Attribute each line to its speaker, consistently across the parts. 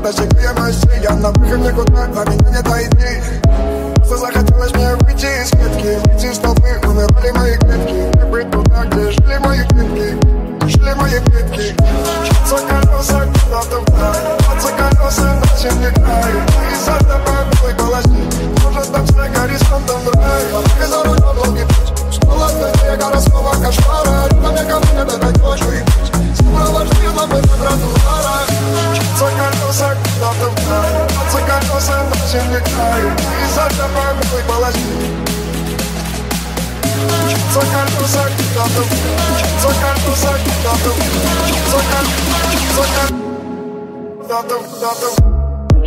Speaker 1: дожигаемости. Я на выход никуда, до меня не дойти. Просто захотелось мне выйти из клетки, выйти из толпы, умирали мои клетки. И быть туда, где жили мои клетки, жили мои клетки. Мчатся колеса куда-то вдаль, мчатся колеса на земле край. И за тобой белый полосни, может там за горизонтом рай. И за рулем долгий путь, снова в гороскопа кошмара. Рядом ко мне дать ночью и пить, сопровождила бы на тротуарах. Мчатся колеса куда-то вдаль, мчатся колеса на земле край. И за тобой белый полосни. Мчатся колеса куда-то вдаль, мчатся колеса куда-то вдаль, мчатся куда-то куда-то.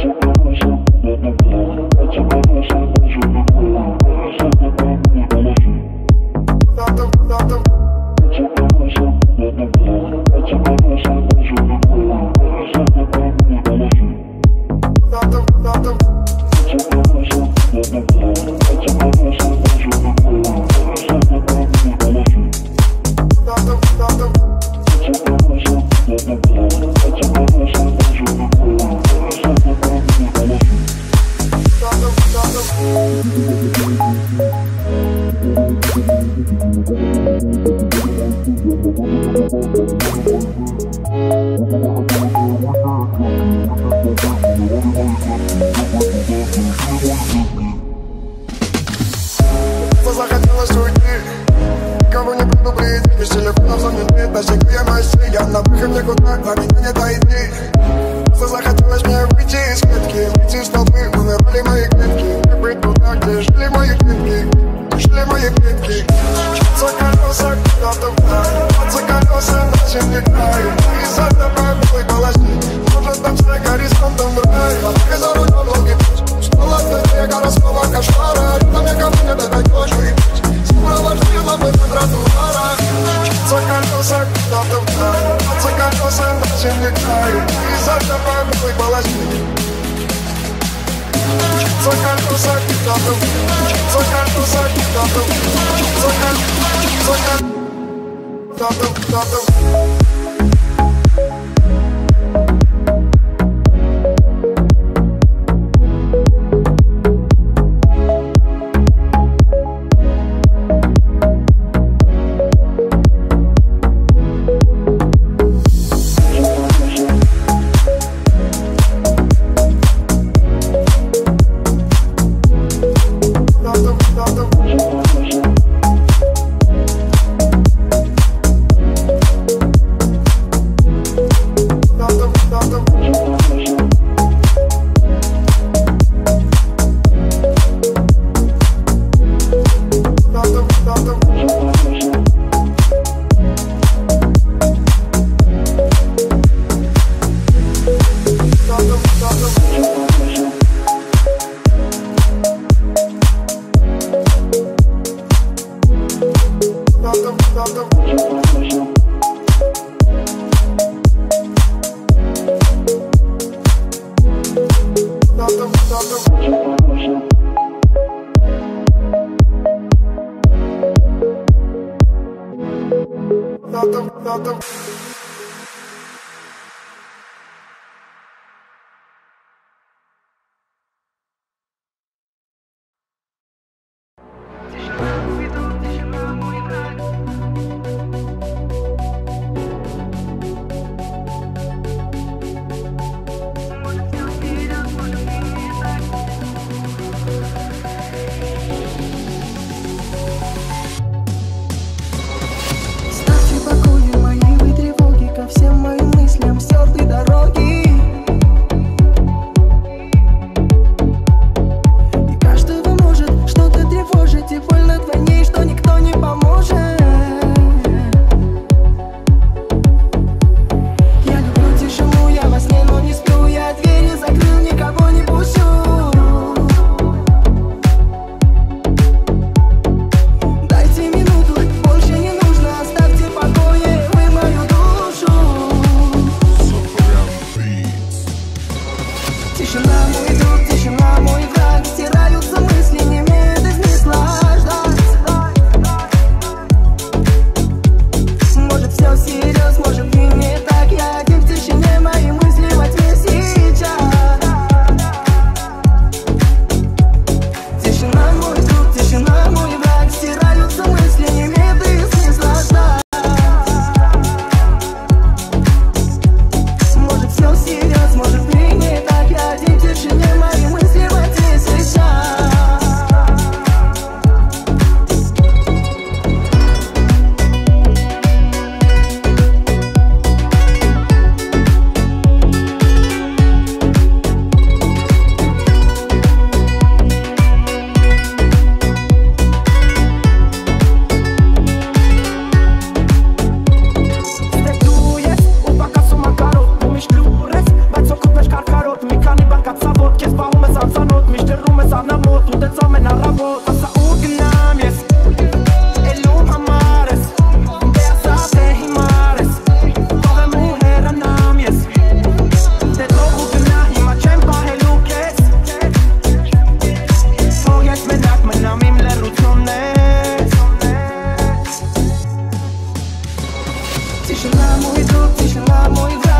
Speaker 1: Захотелось уйти, кого не предупредить. Без телефонов звонит, дожигаемости. Я на выход никуда, до меня не дойти. Просто захотелось мне выйти из клетки, выйти из толпы, умирали мои клетки. И быть туда, где жили мои клетки, жили мои клетки. Мчатся колеса куда-то вдаль, мчатся колеса на земле край. И за тобой белый полосни, может там за горизонтом рай. И за рулем долгий путь, снова в гороскопа кошмара. Рядом ко мне дать ночью и пить, сопровождила бы на тротуарах. Мчатся колеса куда-то вдаль, мчатся колеса на земле край. И за тобой белый полосни. Мчатся колеса куда-то вдаль, мчатся колеса куда-то вдаль, мчатся куда-то.
Speaker 2: Ставьте покою мои вы тревоги.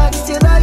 Speaker 2: как стирать.